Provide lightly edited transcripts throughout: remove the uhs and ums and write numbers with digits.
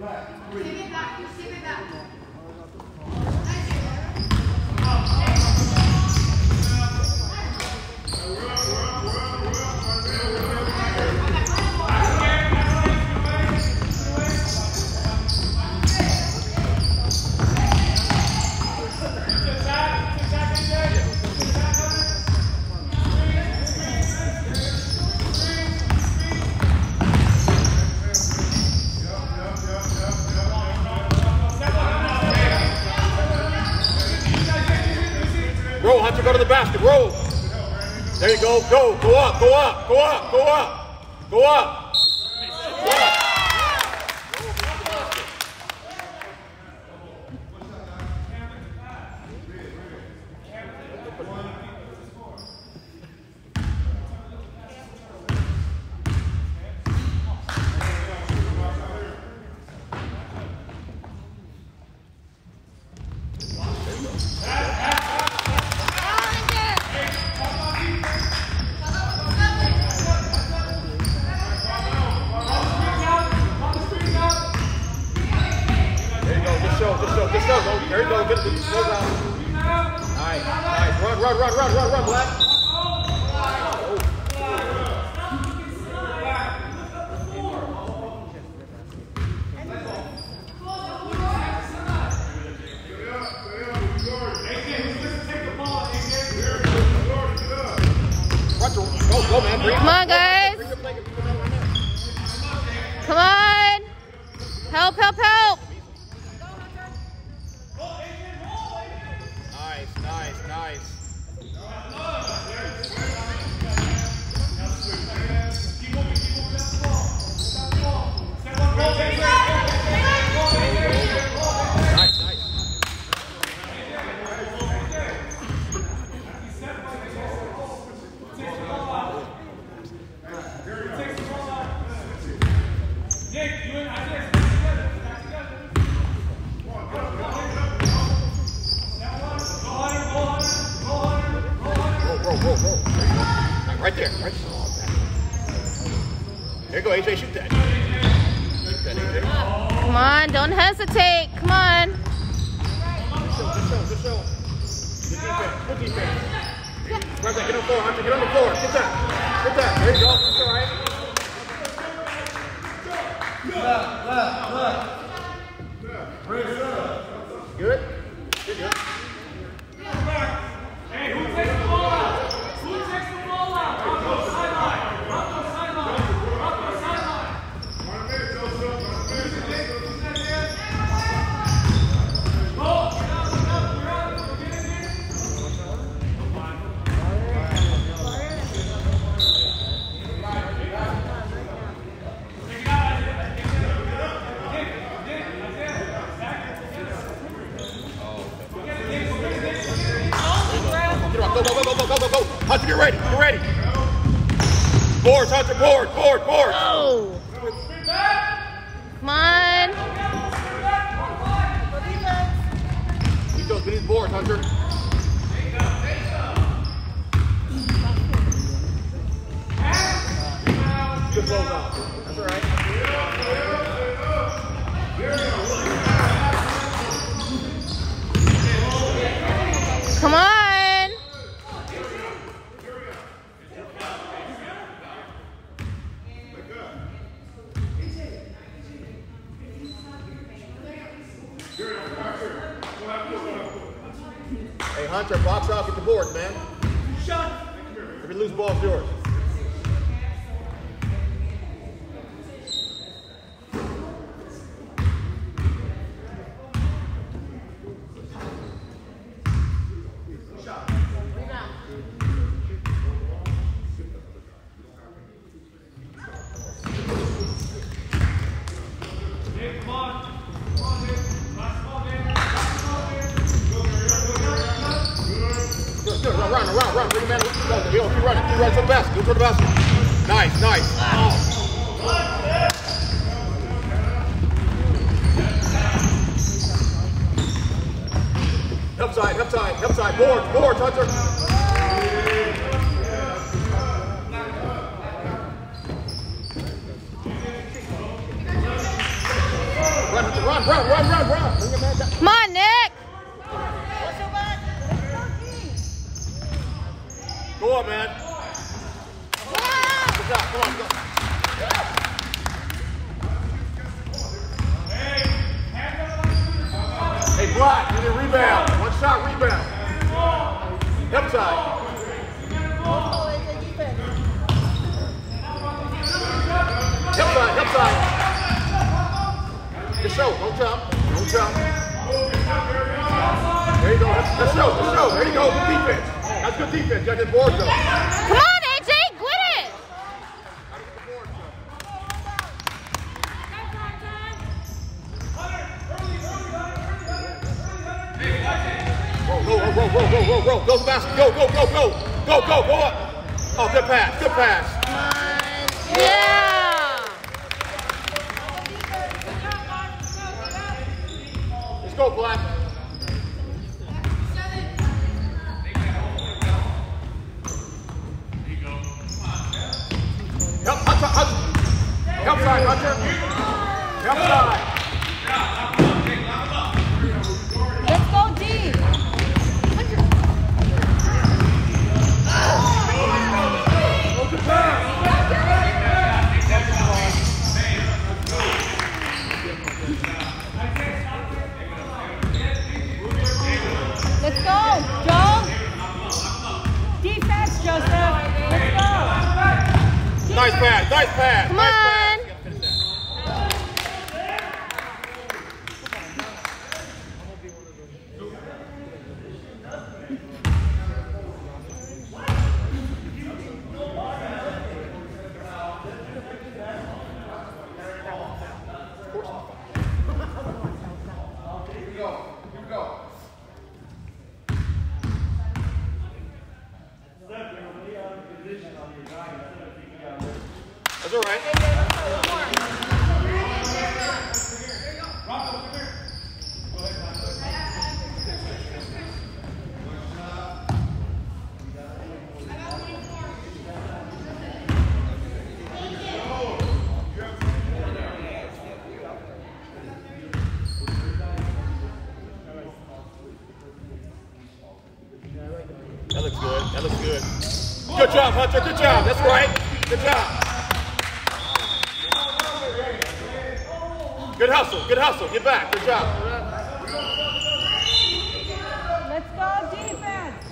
Hunter, go to the basket, roll. There you go, go up, go up, go up, go up, go up. Go up. There you go, get it, slow down. Nice, nice. Run, Black. Go, man. Come on, guys. Come on. Help. Nice. Right there. There you go, AJ, shoot that. Shoot that, AJ. Come on, don't hesitate. Come on. Just show. Good defense. Grab that, get on the floor, Hunter, get on the floor. Get that. There you go, that's all right. Left. Good. Hey, who takes the ball out? Who takes the ball out? Run to the sideline. Go. Hunter, get ready. Boards, Hunter, board. Oh. Come on. We need boards, Hunter. Good close out. That's all right. Come on. Hey, Hunter, box out, get the board, man. Every loose ball's yours. Run, bring him in. Keep running to the basket. Go to the basket. Nice. Help side. Board, Hunter. run. Bring him back down. Come on, Nick. Go on, man. Good job. Come on, go. Hey, Black, you need a rebound. One shot rebound. Hip side. Hip side. Just show. Don't jump. There you go. Let's show. There you go. Good defense. That's good defense. Got good board though. Come on, AJ. Quit it. Roll. Go to the basket. Go up. Oh, good pass. Come on. Yeah. Let's go, Black. Help side, Hunter. Help side. Let's go deep. Let's go, Joe. Defense, Joseph. Let's go. Nice pass. Come on. That's all right. That looks good. Good job, Hunter. Good job. That's right. Good job. Good hustle. Get back. Good job. Let's go defense.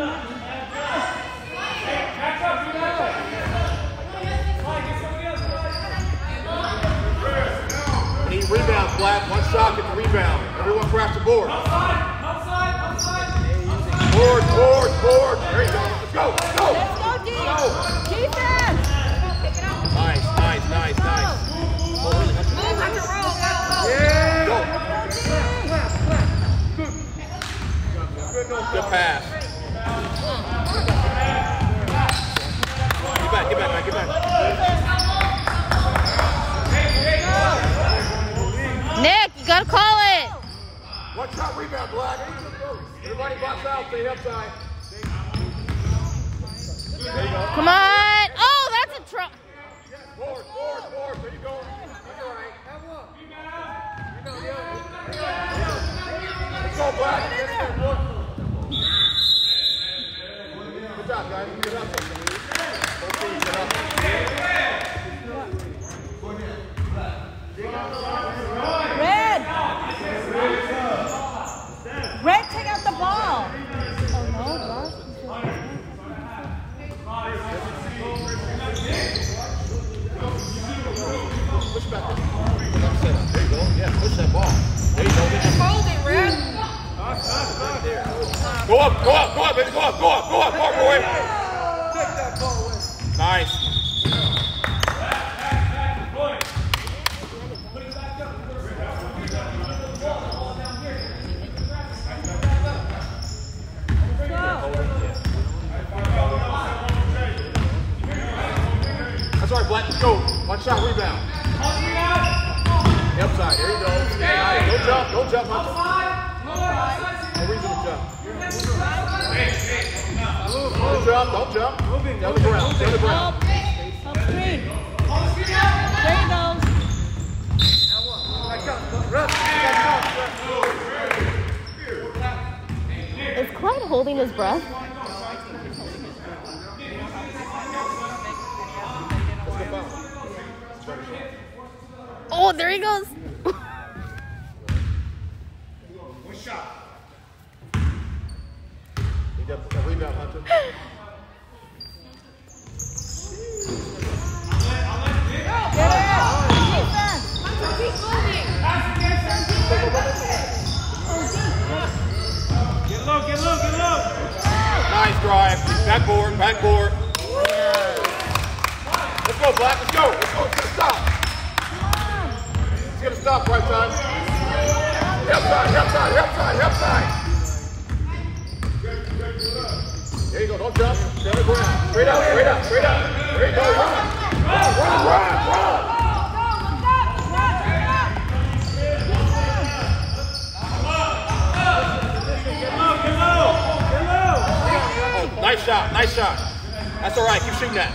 Need rebounds, Black. One shot, get the rebound. Everyone crash the board. Outside. Board. There you go. Let's go. Let's go deep. Defense. Nice. Yeah. Good pass. Get back. Nick, you gotta call it. One shot rebound, Black. Everybody box out, stay upside. There you go. Come on. Oh, that's a trouble. Forward. There you go. That's all right. Let's go, Black. Good job, guys. Good job. Red, take out the ball. Oh no, Push back. There you go. Yeah, push that ball. There you go. Hold it, Red. Go up, baby. Go up, boy. Nice. That's all right, Black. Let's go. One shot rebound. Left side. There you go. Nice. Don't jump. No reason to jump. Don't jump. Down the ground. Help screen. There you go. his breath. Oh, there he goes. One shot. You got a rebound, Hunter. Get low. Nice drive. Backboard. Let's go, Black. Let's go. It's gonna stop. It's gonna stop right time. Help side. There you go. Don't jump. Stay on the ground. Straight up. There you go. Run. Nice shot. That's all right. Keep shooting that.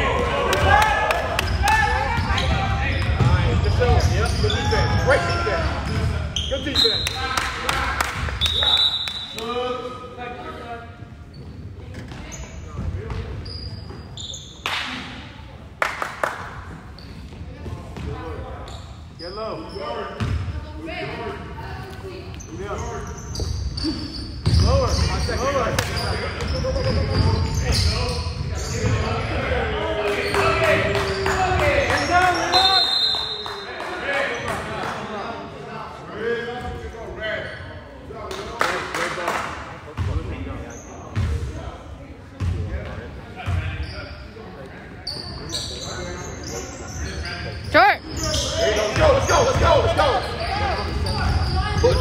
Nice. Just show. Yep. Good defense. Great defense. Good defense. Get low. Lower. Short. There you go. Let's go. Push.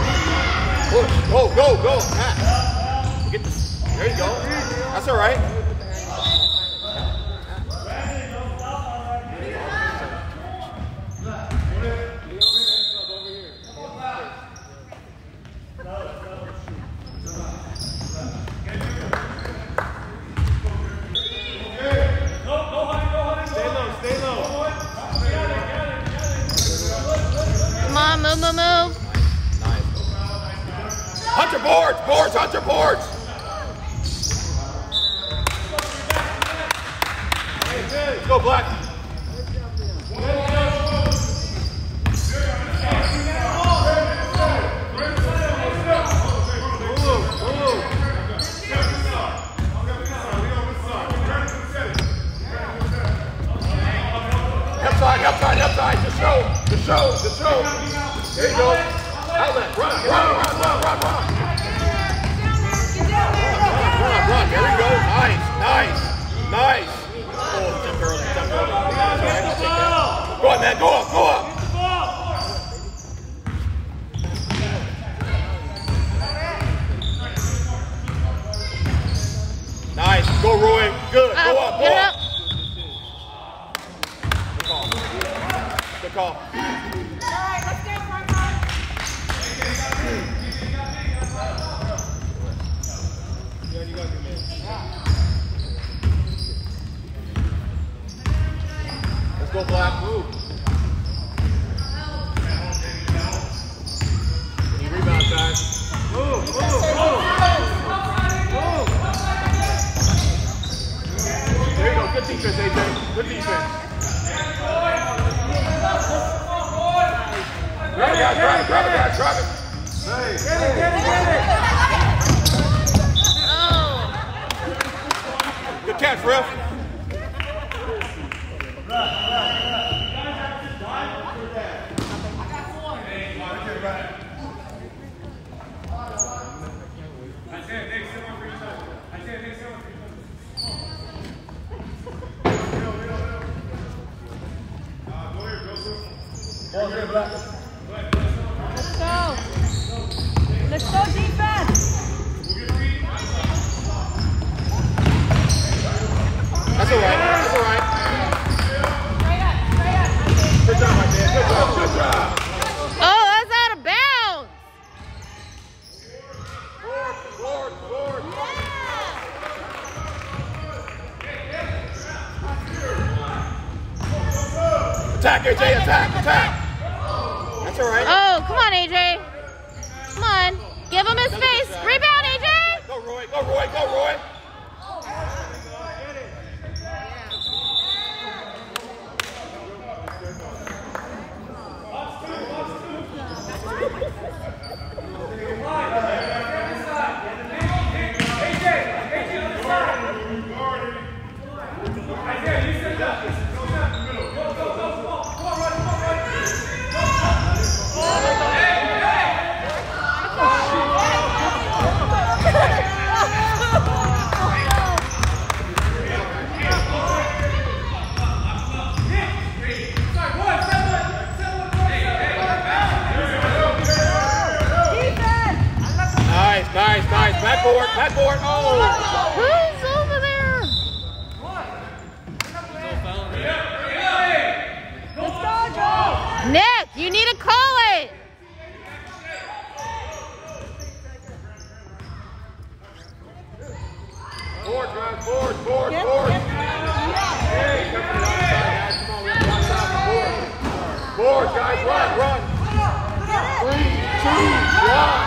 Go. Pass. Get this. There you go. That's all right. Come on, move. Nice. Hunter boards. Let's go, Black. Help side. Just show. There you go. Outlet. Run. Run. There we go. Nice. Oh, jump early. Go on, man. Go up. Nice. Go, Roy. Good. Go up. Good call. Let's go, Black. Move. Any rebound, guys? Move. There you go. Good defense, AJ. Good defense. Grab it. Hey, get it. Oh. Good catch, ref. Let's go defense. That's all right. Good job, my man. Good job. Oh, that's out of bounds. Forward. Attack, AJ, attack. That's all right. Oh, come on, AJ. Come on. Give him his face. Rebound, AJ. Go, Roy. Roy. Go, Roy. Go, Roy. Nice. Backboard. Oh! Who's over there? Let's go, Joe. Nick, you need to call it. Board, guys. Board. Yep. Hey, come on, guys. Come on, we have to watch out for board. Board, guys. Run. 3, 2, 1.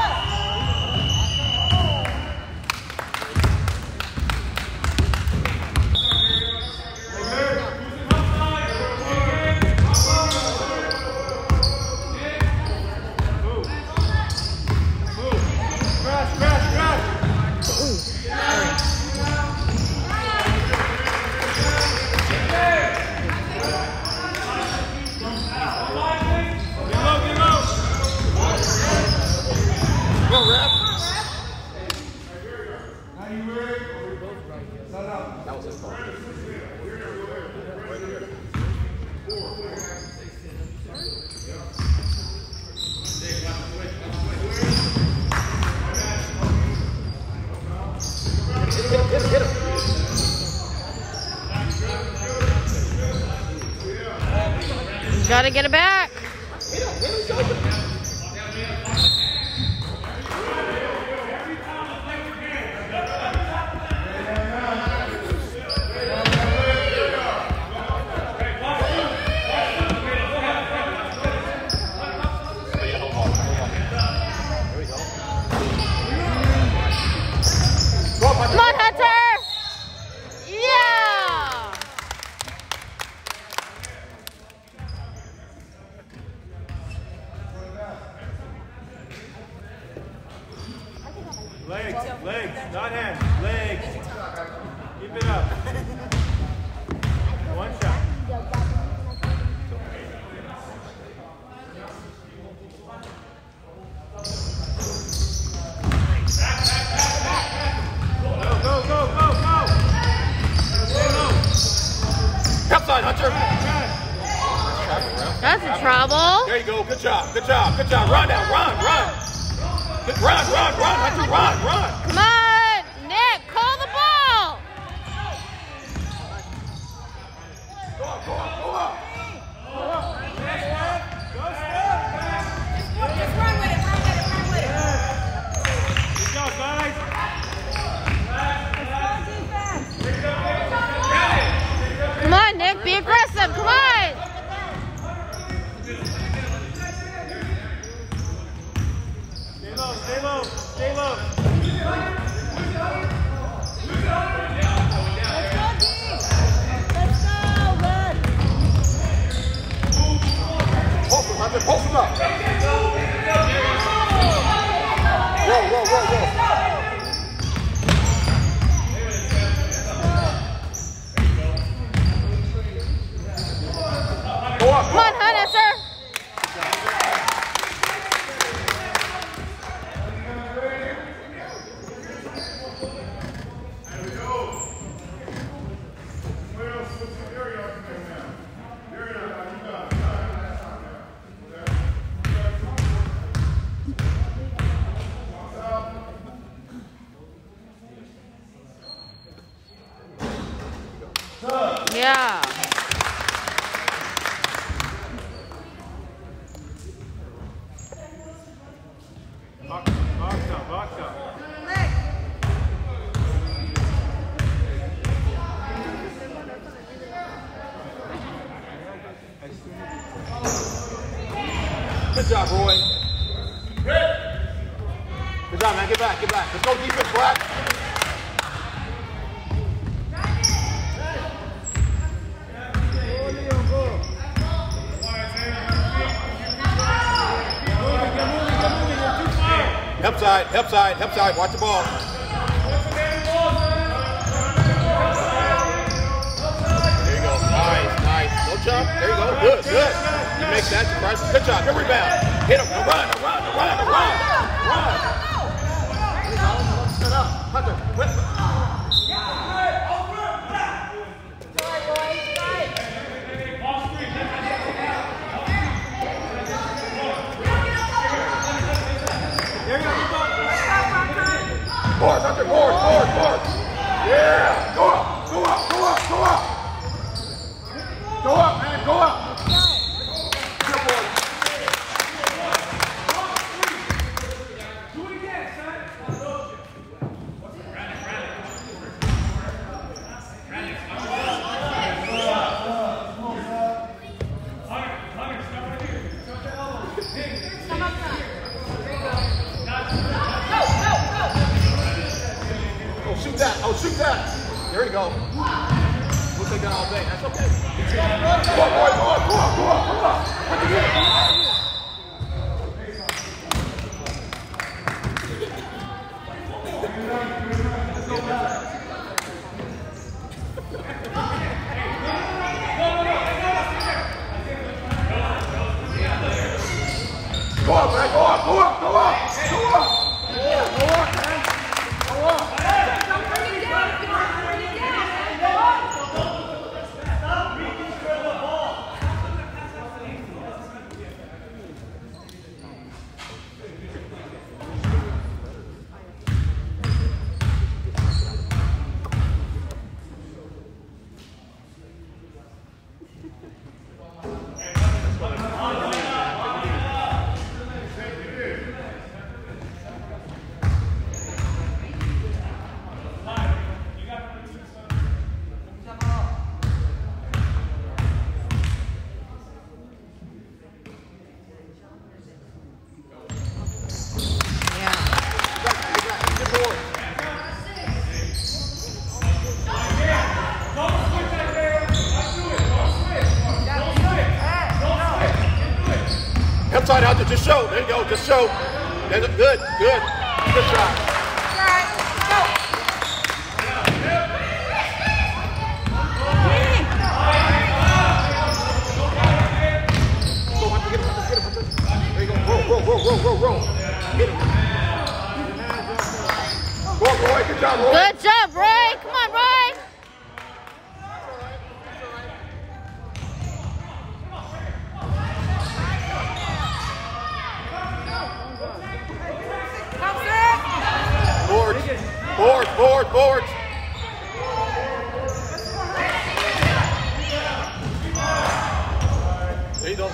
Gotta get it back. Come on, Hunter! Yeah! Legs, not hands, legs. Keep it up. One shot. Go. Outside, Hunter. That's a trouble. There you go. Good job. Run now. Run. Run, Hunter. Run. Come on, Nick, call the ball. Go up. Just run with it. Good job, guys. Come on, Nick, be aggressive. Come on. Stay low. Pulse him up. Whoa. Go up. Come on, Hunter, sir. Yeah. Box up. Good job, Roy. Good job, job, man. Get back, get back. Let's go defense, Black. Help side, help side, help side. Watch the ball. There you go. Nice, nice. Don't jump. There you go. Good, good. You make that. Good job. Good rebound. Hit him. Run. Set up. Hunter. Whip. Board, Hunter, board. Yeah, go up. Go up, man, go up. Good boy. Do it again, son. Shoot that. There you go. We'll take that all day. That's okay. Go up. Go up, man. Go up. Side out there, just show. There you go, just show. Good. Good shot. There you go. Roll. Get him. Go, Roy. Good job, Roy. Good job, Roy. Come on, Roy. Boards. There you go.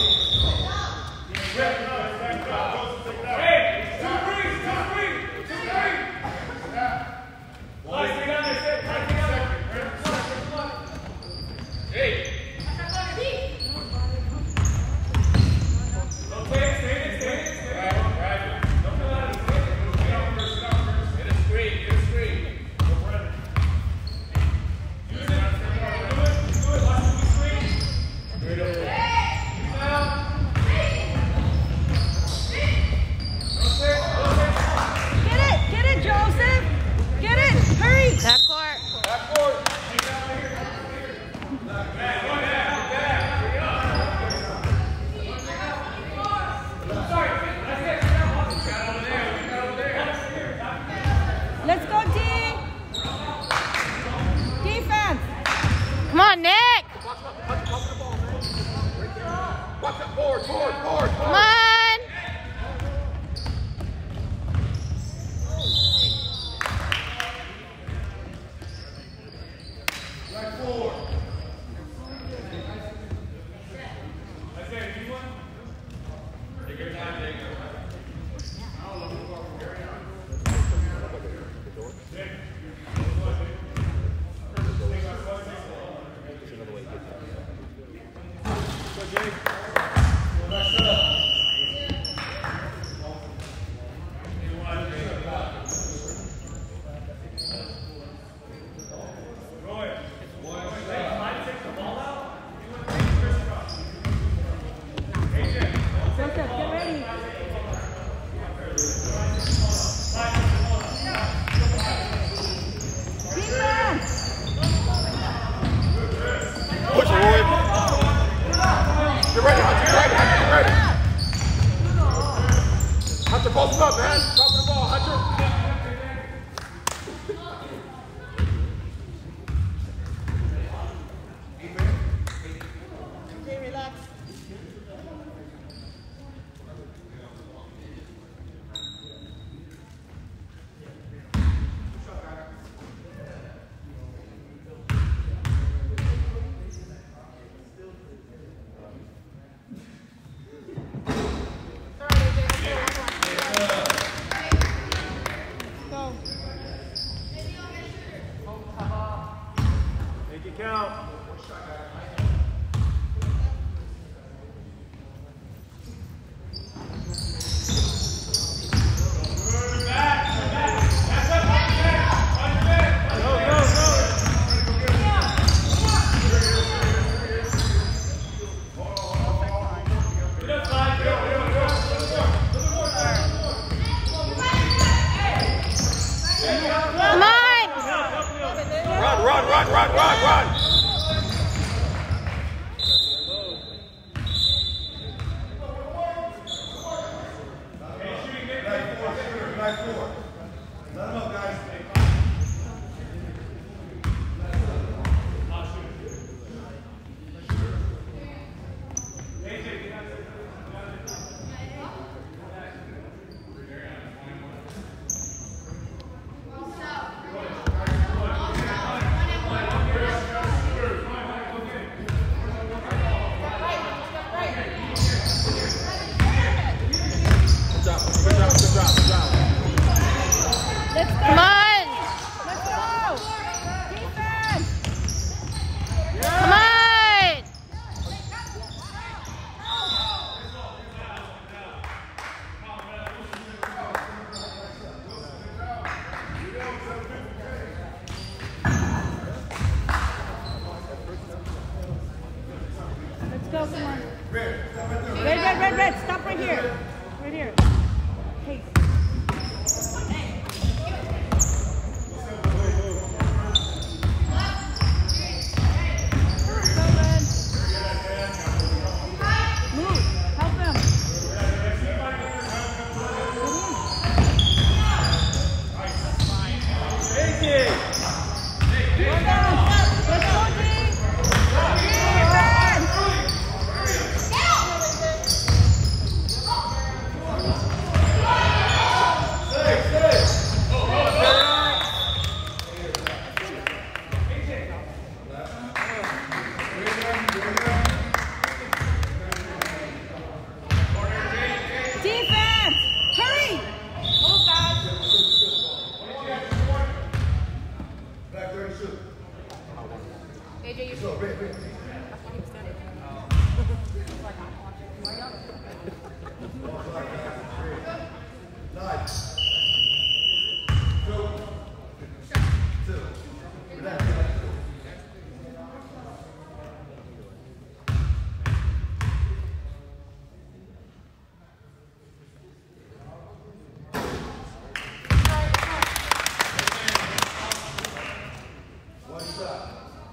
Come on, Nick. Forward. Come on. Right forward. Take your time, Nick. Jake. here. Right here. Hey. Move. Help him. Let's go, D. Defense! Hurry! Move, guys! Back there and shoot. AJ, you Go, Rick. Nice. Two. Relax. One shot.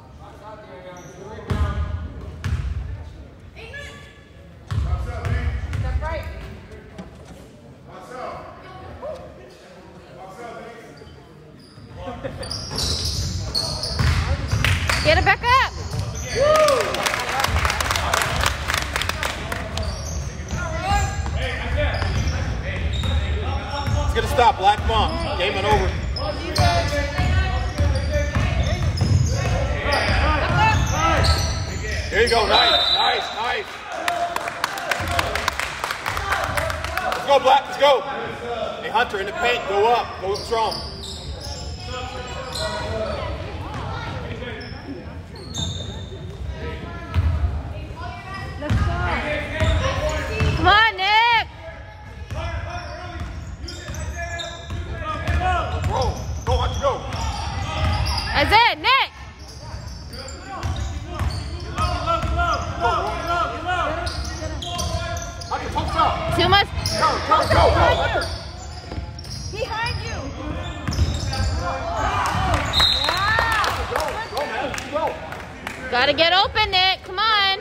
That's right. Get it back up! Let's get a stop, Black. Come on. Game ain't over. Here you go. Nice. Nice. Nice. Let's go, Black. Let's go. Hey, Hunter, in the paint. Go up. Go strong. Let's go! Come on, Nick! Roll. Go, Hunter, go. That's it, Nick! Hunter, post up. Too much. Go, go, go, go, Hunter. Behind you! Go, go, man. Go. Gotta get open, Nick. Come on.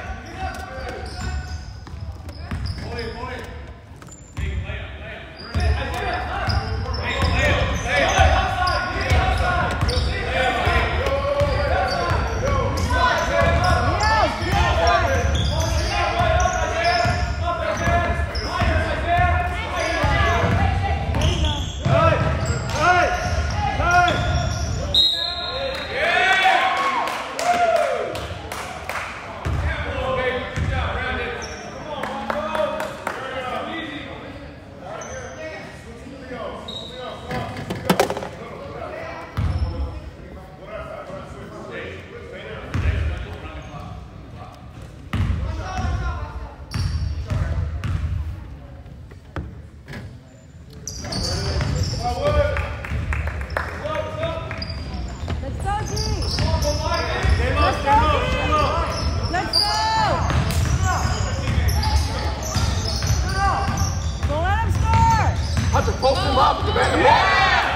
Hunter, post him up. Demand the ball.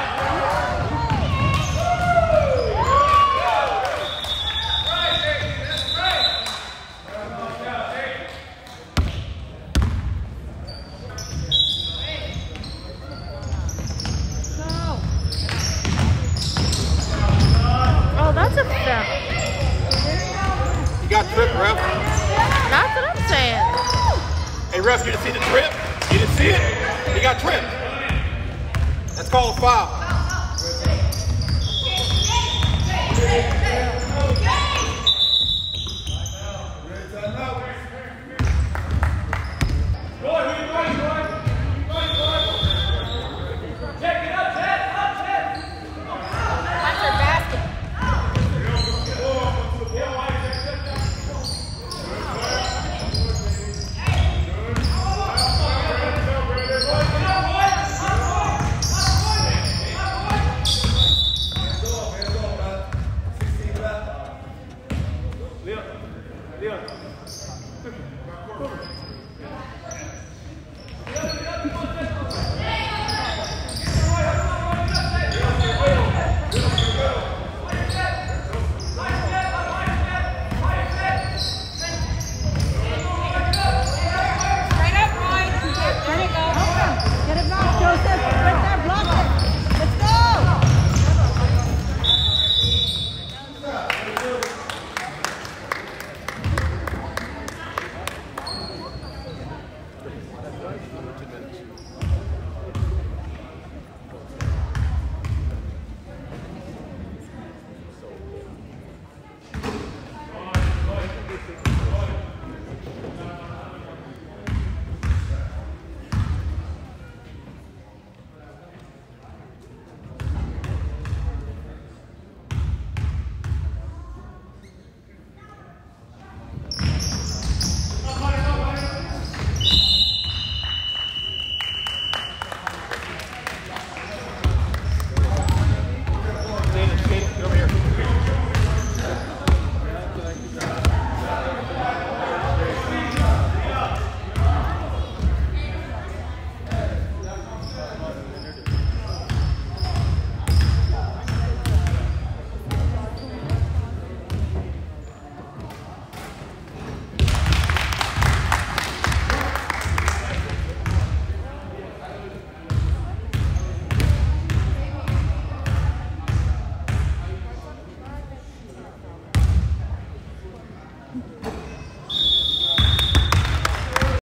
Oh, that's a foul. You got tripped, ref. That's what I'm saying. Hey, ref, you didn't see the trip? You didn't see it? He got tripped. That's called a foul.